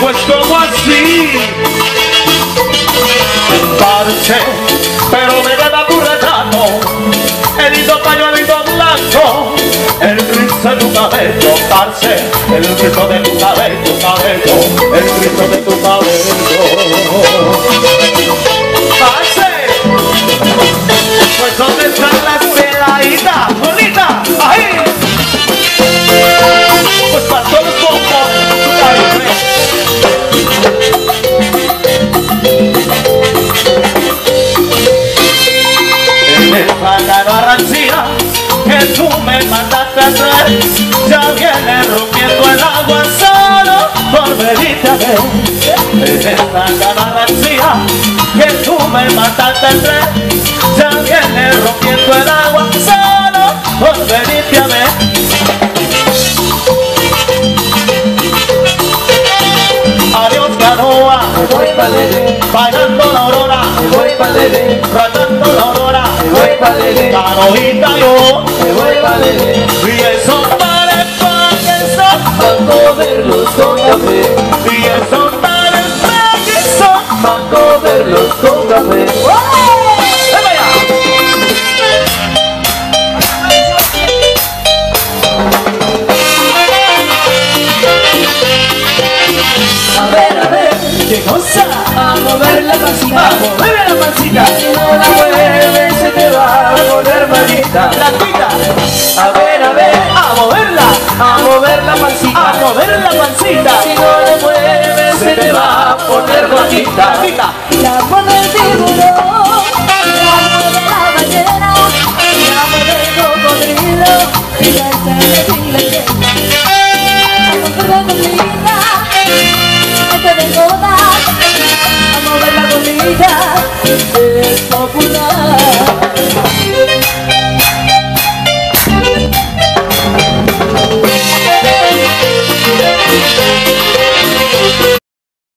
pues como así, parche, pero me queda tu retrato, el lindo pañuelito blanco, el rizo de tu cabello, parce, el rizo de tu cabello, el rizo de tu cabello, parce. Pues ¿dónde están las peladitas? ¡Bonita! ¡Ahí! Pues para todos los bombos, en el bacano Arrancía que tú me mandaste a traer, ya viene rompiendo el agua solo por venirte a ver. En el bacano Arrancía que tú me mandaste a traer, ya viene rompiendo el agua solo por venirte a ver. Adiós canoa, me voy pa' Lele, bailando la aurora, me voy pa' Lele, rayando la aurora, me voy pa' Lele, canoita yo, me voy pa' Lele, y eso para que son, van a verlos con café, y eso para que son. van a verlos con café. ¡Ven allá! A ver, ¿Qué cosa? a mover la pancita, ¡Mueve la pancita! si no la mueves se te va a poner malita. ¡La pita! A ver, ¡A moverla! a mover la pancita, ¡A mover la pancita! si no la mueves se te va a poner malita. ¡La pita! La mueve el tiburón, la mueve la ballena, la mueve el cocodrilo, y la estrella sin la llena. La mueve la linda, este de moda.